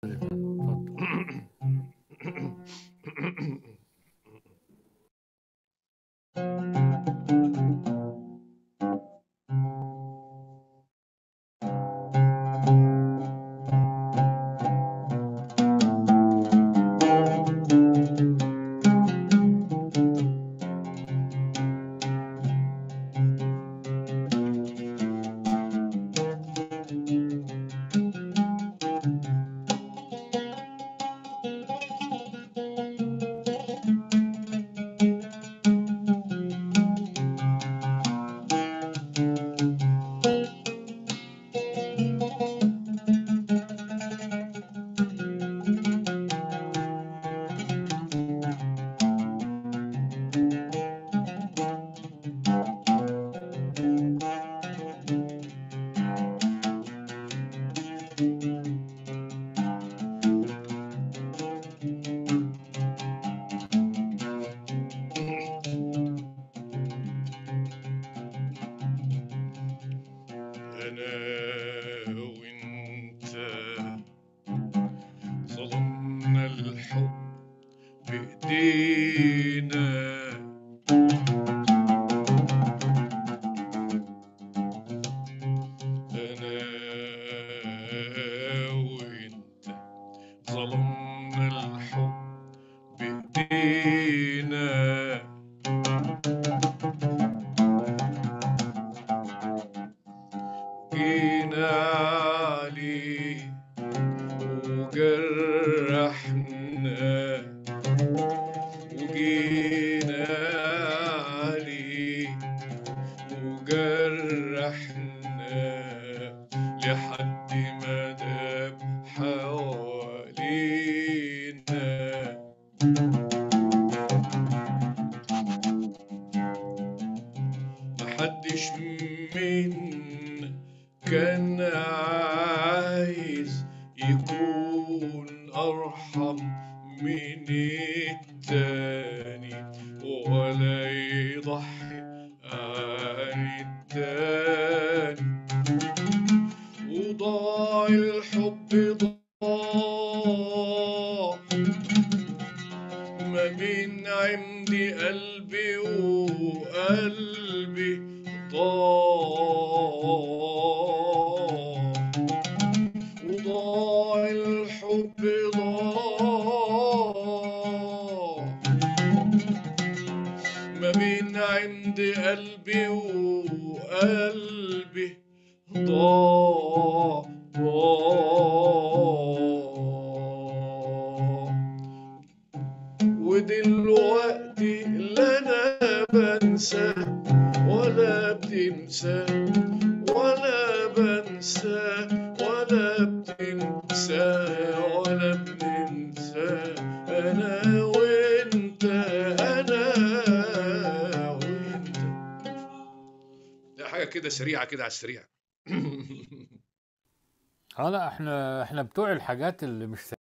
اتفضل. أنا وأنت ظلمنا الحب بإيدينا، أنا وأنت ظلمنا الحب بإيدينا، جينا عليه وجرحنا، وجينا عليه وجرحنا لحد ما داب حوالينا. محدش منا كان عايز يكون أرحم من التاني ولا يضحي عن التاني، وضاع الحب ضاع ما بين عندي قلبي وقلبي ضاع، وضاع الحب ضاع ما بين عندي قلبي وقلبي ضاع ودلوقتي لا انا بنسى ولا بتنسى ولا بنسى ولا بتنسى ولا بننسى، انا وانت انا وانت. ده حاجه كده سريعه كده على السريع. لا احنا بتوع الحاجات اللي مش